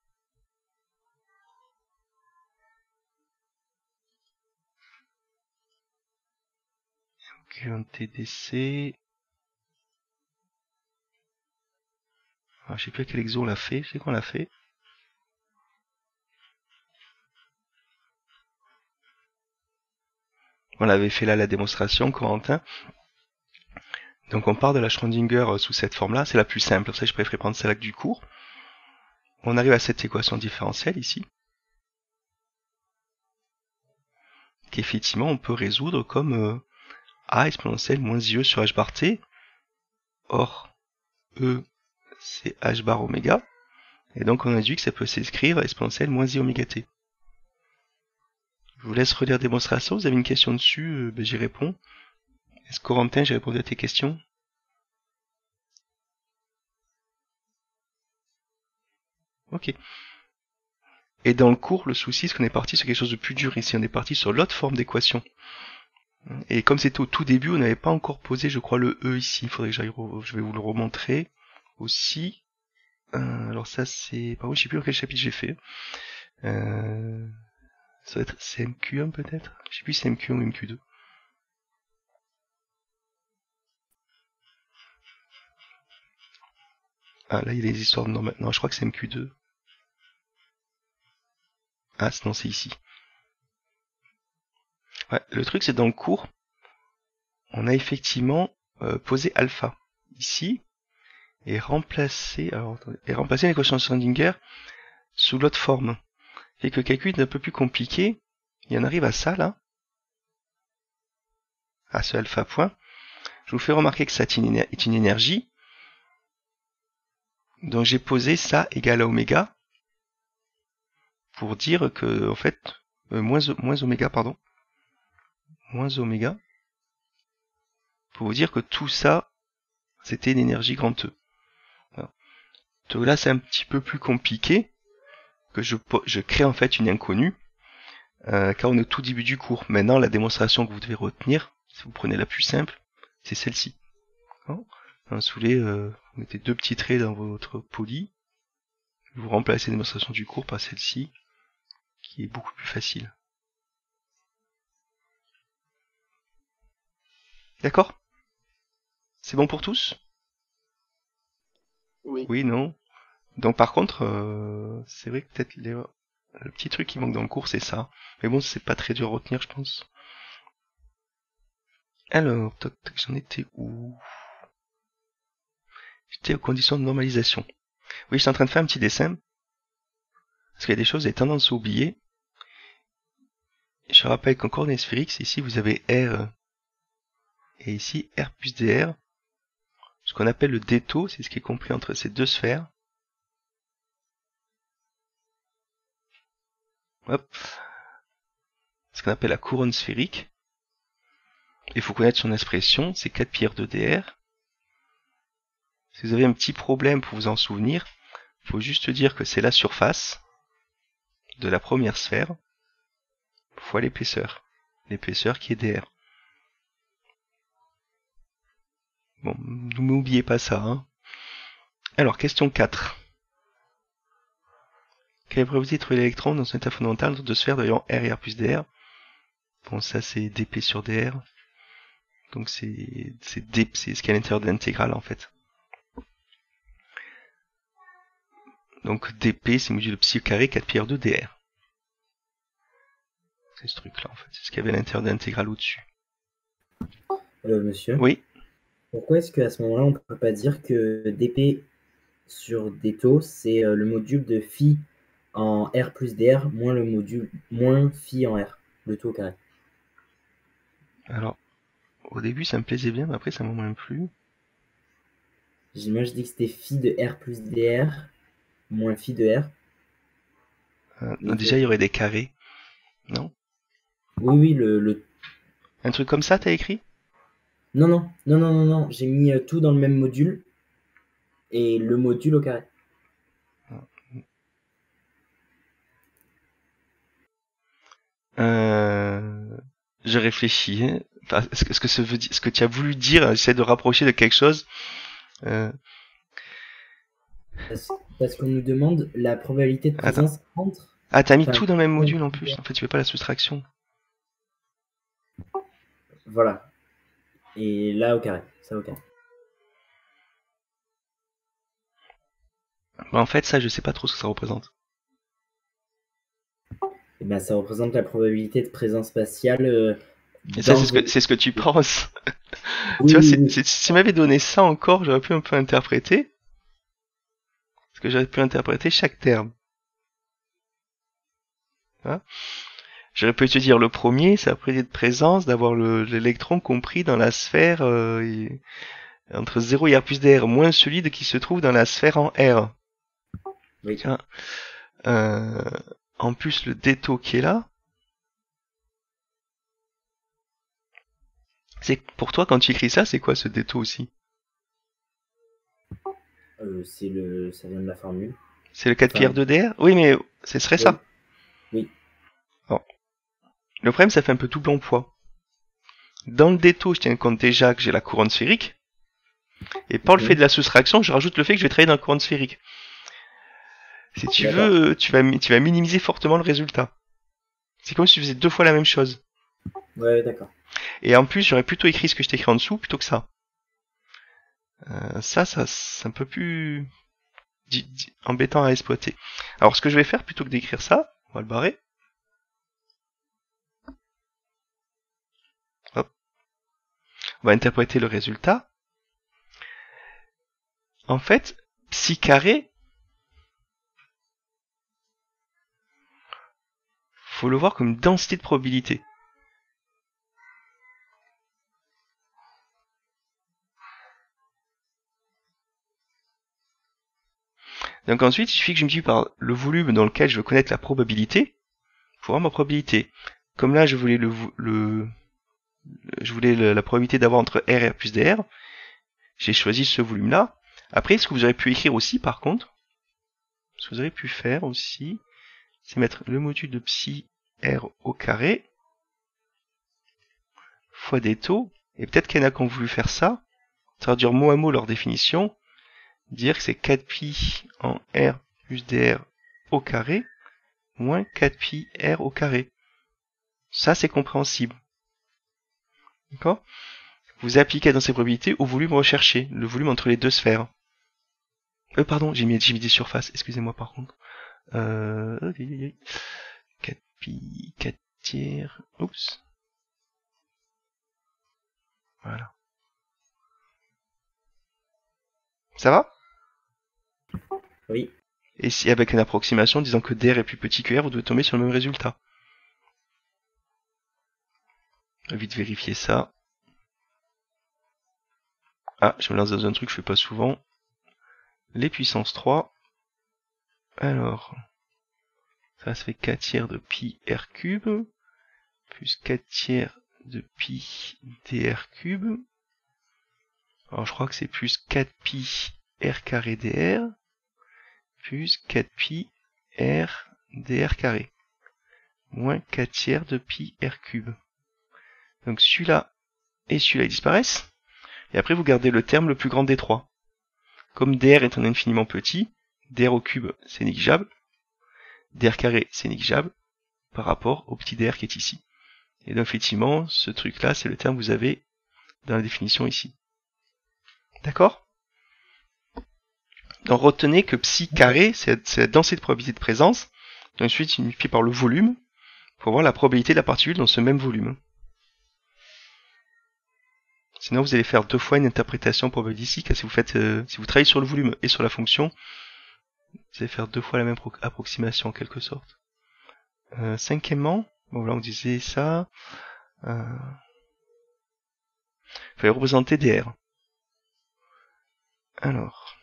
M Q un T D C. Alors, je sais plus à quel exo on l'a fait, je sais qu'on l'a fait. On avait fait là la démonstration, Corentin. Donc on part de la Schrödinger sous cette forme-là, c'est la plus simple, pour ça je préfère prendre celle-là du cours. On arrive à cette équation différentielle ici, qu'effectivement on peut résoudre comme euh, a exponentielle moins i e sur h bar t. Or, e c'est h bar oméga, et donc on a dit que ça peut s'écrire à exponentielle moins i oméga t. Je vous laisse relire la démonstration, vous avez une question dessus, euh, ben, j'y réponds. Est-ce Corentin, j'ai répondu à tes questions? Ok. Et dans le cours, le souci, c'est qu'on est parti sur quelque chose de plus dur ici. On est parti sur l'autre forme d'équation. Et comme c'était au tout début, on n'avait pas encore posé, je crois, le E ici. Il faudrait que j'aille, je vais vous le remontrer aussi. Euh, alors ça, c'est, par contre, je sais plus dans quel chapitre j'ai fait. Euh... Ça va être C M Q un peut-être. Je sais plus si c'est M Q un ou M Q deux. Ah là, il y a les histoires de normal. Non, je crois que c'est M Q deux. Ah non, c'est ici. Ouais, le truc c'est dans le cours, on a effectivement euh, posé alpha ici et remplacé, alors attendez, et remplacé l'équation de Schrödinger sous l'autre forme. Fait que le calcul est un peu plus compliqué. Et on arrive à ça là, à ce alpha point. Je vous fais remarquer que ça est une énergie. Donc j'ai posé ça égal à oméga pour dire que en fait euh, moins, moins oméga pardon. moins oméga, pour vous dire que tout ça, c'était une énergie grand E. Voilà. Donc là, c'est un petit peu plus compliqué, que je, je crée en fait une inconnue. euh, car on est au tout début du cours. Maintenant, la démonstration que vous devez retenir, si vous prenez la plus simple, c'est celle-ci. Hein, sous les, euh, vous mettez deux petits traits dans votre poly, vous remplacez la démonstration du cours par celle-ci, qui est beaucoup plus facile. D'accord? C'est bon pour tous? Oui. Oui, non? Donc par contre, euh, c'est vrai que peut-être les... le petit truc qui manque dans le cours, c'est ça. Mais bon, c'est pas très dur à retenir, je pense. Alors, toc, toc, j'en étais où? J'étais aux conditions de normalisation. Oui, j'étais en train de faire un petit dessin. Parce qu'il y a des choses, j'ai tendance à oublier. Je rappelle qu'en coordonnées sphériques, ici vous avez R. Et ici, R plus D R. Ce qu'on appelle le détaux, c'est ce qui est compris entre ces deux sphères. Hop. Ce qu'on appelle la couronne sphérique. Il faut connaître son expression, c'est quatre pi R deux D R. Si vous avez un petit problème pour vous en souvenir, il faut juste dire que c'est la surface de la première sphère fois l'épaisseur. L'épaisseur qui est D R. Bon, n'oubliez pas ça. Hein. Alors, question quatre. Quelle est la probabilité de trouver l'électron dans un état fondamental entre deux sphères de rayon R et R plus D R? Bon, ça c'est dp sur dr. Donc c'est c'est d, c'est ce qu'il y a à l'intérieur de l'intégrale en fait. Donc dp c'est modulo psi au carré quatre pi R deux dr. C'est ce truc là en fait, c'est ce qu'il y avait à l'intérieur de l'intégrale au-dessus. Euh, monsieur, Oui. pourquoi est-ce qu'à ce moment-là, on ne peut pas dire que dp sur détaux, c'est euh, le module de phi en R plus dr moins le module moins phi en R, le tout au carré? Alors, au début ça me plaisait bien, mais après ça m'a moins plu. Moi je dis que c'était phi de R plus dr moins phi de R. Euh, non, déjà il y aurait des carrés, non? Oui, oui, le, le... Un truc comme ça t'as écrit? Non, non, non, non, non, non, j'ai mis euh, tout dans le même module et le module au carré. Euh, je réfléchis. Hein. Enfin, est-ce que, ce que ça veut dire, ce que tu as voulu dire, j'essaie de rapprocher de quelque chose. Euh... Parce, parce qu'on nous demande la probabilité de présence Attends. entre. Ah, t'as mis enfin, tout dans le même module en plus. En fait, tu fais pas la soustraction. Voilà. Et là au carré, ça au carré. Bah, en fait, ça, je sais pas trop ce que ça représente. Et ben, ça représente la probabilité de présence spatiale. Euh, Et ça, c'est ce, que, c'est ce que tu penses. Oui, tu vois, oui, c'est, oui. c'est, si tu m'avais donné ça encore, j'aurais pu un peu interpréter. Parce que j'aurais pu interpréter chaque terme. Hein, j'aurais pu te dire le premier, c'est la probabilité de présence d'avoir le, l'électron compris dans la sphère euh, et, entre zéro et R plus dr, moins celui qui se trouve dans la sphère en R. Oui. Tiens, euh, en plus, le détaux qui est là, c'est pour toi, quand tu écris ça, c'est quoi ce détaux aussi? Euh, c'est le, ça vient de la formule. C'est le quatre pi R deux dr? Oui, mais ce serait oui. ça. Oui. Bon. Le problème, ça fait un peu double emploi. Dans le détaux, je tiens compte déjà que j'ai la couronne sphérique. Et par le Oui. fait de la soustraction, je rajoute le fait que je vais travailler dans la couronne sphérique. Si tu veux, tu vas, tu vas minimiser fortement le résultat. C'est comme si tu faisais deux fois la même chose. Ouais, d'accord. Et en plus, j'aurais plutôt écrit ce que je t'ai écrit en dessous plutôt que ça. Euh, ça, ça, c'est un peu plus di- di- embêtant à exploiter. Alors, ce que je vais faire, plutôt que d'écrire ça, on va le barrer. Hop. On va interpréter le résultat. En fait, psi carré, faut le voir comme une densité de probabilité. Donc ensuite, il suffit que je multiplie par le volume dans lequel je veux connaître la probabilité pour avoir ma probabilité. Comme là, je voulais le, le je voulais le, la probabilité d'avoir entre R et R plus dr, j'ai choisi ce volume-là. Après, ce que vous aurez pu écrire aussi, par contre, ce que vous aurez pu faire aussi, c'est mettre le module de psi R au carré fois des taux. Et peut-être qu'il y en a qui ont voulu faire ça, traduire mot à mot leur définition, dire que c'est quatre pi en R plus dr au carré moins quatre pi R au carré. Ça, c'est compréhensible. D'accord? Vous appliquez dans ces probabilités au volume recherché, le volume entre les deux sphères. Euh, pardon, j'ai mis, j'ai mis des surfaces, excusez-moi par contre. Euh, quatre pi, quatre tiers, oups. Voilà. Ça va? Oui. Et si avec une approximation disant que dr est plus petit que R, vous devez tomber sur le même résultat. Je vais vite vérifier ça. Ah, je me lance dans un truc que je fais pas souvent. Les puissances trois. Alors, ça se fait quatre tiers de pi R cube, plus quatre tiers de pi dr cube. Alors je crois que c'est plus quatre pi R carré dr, plus quatre pi R dr carré, moins quatre tiers de pi R cube. Donc celui-là et celui-là ils disparaissent. Et après vous gardez le terme le plus grand des trois. Comme dr est un infiniment petit, dr au cube c'est négligeable, dr carré c'est négligeable par rapport au petit dr qui est ici. Et donc effectivement, ce truc-là, c'est le terme que vous avez dans la définition ici. D'accord? Donc retenez que psi carré, c'est la densité de probabilité de présence, et ensuite multiplié par le volume, pour voir la probabilité de la particule dans ce même volume. Sinon vous allez faire deux fois une interprétation probabilistique, car si vous faites, euh, si vous travaillez sur le volume et sur la fonction, vous allez faire deux fois la même approximation en quelque sorte. Euh, cinquièmement, bon là on disait ça, euh, il fallait représenter dr. Alors,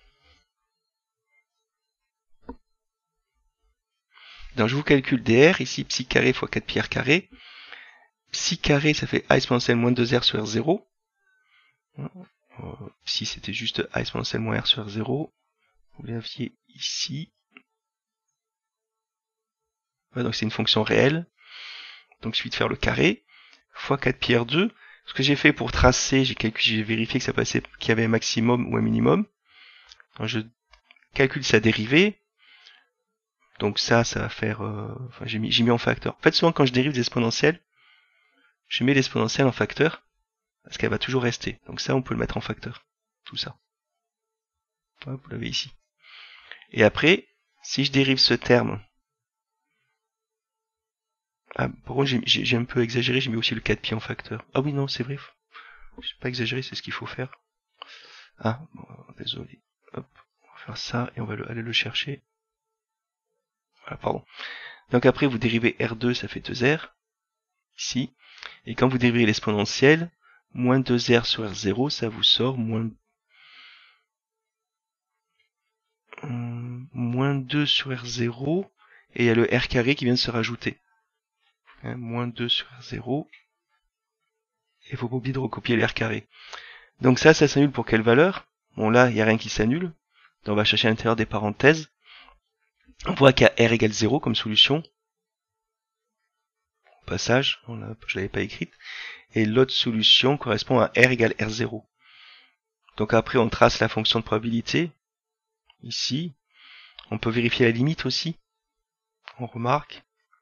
donc je vous calcule dr, ici psi carré fois quatre pi r carré. Psi carré ça fait a exponentielle moins deux r sur r zéro. Psi c'était juste a exponentielle moins r sur r zéro. Vous l'aviez ici. Ouais, donc c'est une fonction réelle. Donc il suffit de faire le carré, fois quatre pi r deux. Ce que j'ai fait pour tracer, j'ai calculé, j'ai vérifié que ça passait, qu'il y avait un maximum ou un minimum. Donc je calcule sa dérivée. Donc ça, ça va faire... Euh, enfin, j'ai mis, j'ai mis en facteur. En fait, souvent quand je dérive des exponentielles, je mets l'exponentielle en facteur, parce qu'elle va toujours rester. Donc ça, on peut le mettre en facteur. Tout ça. Ouais, vous l'avez ici. Et après, si je dérive ce terme... Ah, par contre, j'ai un peu exagéré, j'ai mis aussi le quatre pi en facteur. Ah oui, non, c'est vrai. Je pas exagéré, c'est ce qu'il faut faire. Ah, bon, désolé. Hop, on va faire ça et on va le, aller le chercher. Voilà, pardon. Donc après, vous dérivez R deux, ça fait deux R. Ici. Et quand vous dérivez l'exponentielle, moins deux R sur R zéro, ça vous sort moins, hum, moins deux sur R zéro. Et il y a le R carré qui vient de se rajouter. Hein, moins deux sur R zéro. Et il faut pas oublier de recopier le R carré. Donc ça, ça s'annule pour quelle valeur? Bon là, il n'y a rien qui s'annule. Donc on va chercher à l'intérieur des parenthèses. On voit qu'il y a R égale zéro comme solution. Au passage, on l'a, je l'avais pas écrite. Et l'autre solution correspond à R égale R zéro. Donc après, on trace la fonction de probabilité. Ici. On peut vérifier la limite aussi. On remarque.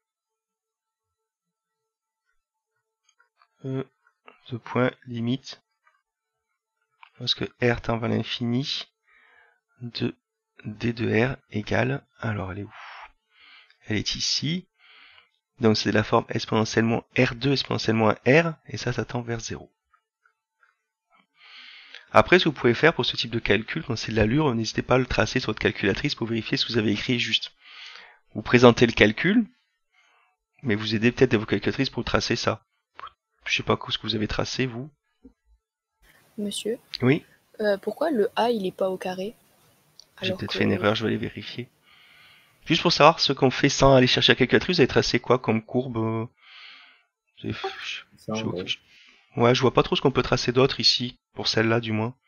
E, deux points, limite. Lorsque R tend vers l'infini, de D de R égale, alors elle est où? Elle est ici. Donc c'est la forme exponentiellement R deux exponentiellement R, et ça, ça tend vers zéro. Après, ce que vous pouvez faire pour ce type de calcul, quand c'est de l'allure, n'hésitez pas à le tracer sur votre calculatrice pour vérifier ce que vous avez écrit juste. Vous présentez le calcul, mais vous aidez peut-être vos calculatrices pour tracer ça. Je sais pas ce que vous avez tracé, vous. Monsieur, Oui, euh, pourquoi le A il est pas au carré? j'ai Alors peut-être que- fait une erreur, je vais aller vérifier. Juste pour savoir ce qu'on fait sans aller chercher la calculatrice, vous avez tracé quoi comme courbe? euh, vous avez- je- Ça, en je- gros. je- Ouais, je vois pas trop ce qu'on peut tracer d'autre ici, pour celle-là du moins.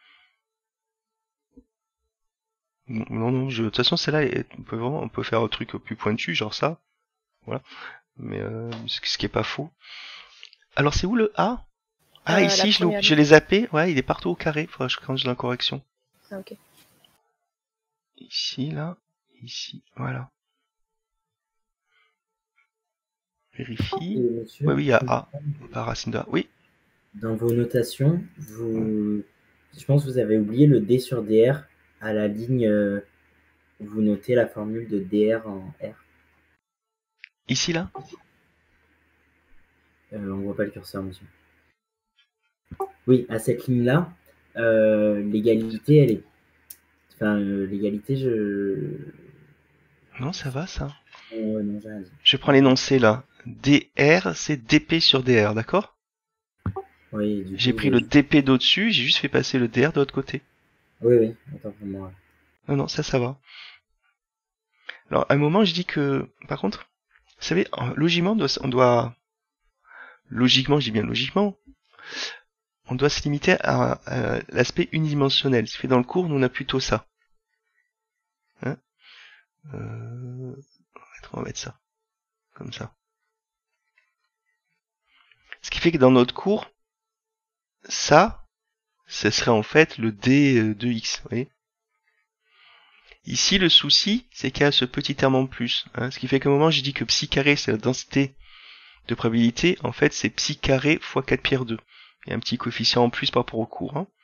Non, non, je... de toute façon celle-là, est- on peut vraiment, on peut faire un truc plus pointu, genre ça. Voilà. mais euh, ce ce qui est pas faux. Alors c'est où le A? Ah, Euh, la ici, je l'ai première je l'ai zappé. Ouais, il est partout au carré. Faudrait que je change la correction. Ah, ok. Ici, là. Ici, voilà. Vérifie. Et monsieur, Ouais, oui, il y a je A. comprends, Par racine de A. Oui. dans vos notations, vous, je pense que vous avez oublié le D sur D R à la ligne euh, où vous notez la formule de D R en R. Ici, là. Euh, on voit pas le curseur, monsieur. Oui, à cette ligne-là, euh, l'égalité, elle est. Enfin, euh, l'égalité, je. Non, ça va, ça. Euh, non, j'ai rien dit. Je prends l'énoncé, là. D R, c'est D P sur D R, d'accord? Oui, du J'ai coup, pris vous le avez- D P d'au-dessus, j'ai juste fait passer le D R de l'autre côté. Oui, oui, attends pour moi. Non, non, ça, ça va. Alors, à un moment, je dis que, par contre, vous savez, en- logiquement, on doit, on doit- logiquement, je dis bien logiquement, on doit se limiter à, à l'aspect unidimensionnel. Ce qui fait dans le cours, nous, on a plutôt ça. Hein euh, on va mettre ça. Comme ça. Ce qui fait que dans notre cours, ça, ce serait en fait le D de X, vous voyez. Ici, le souci, c'est qu'il y a ce petit terme en plus. Hein, ce qui fait qu'à un moment, j'ai dit que psi carré, c'est la densité de probabilité. En fait, c'est psi carré fois quatre pi r deux. Il y a un petit coefficient en plus par rapport au cours. Hein.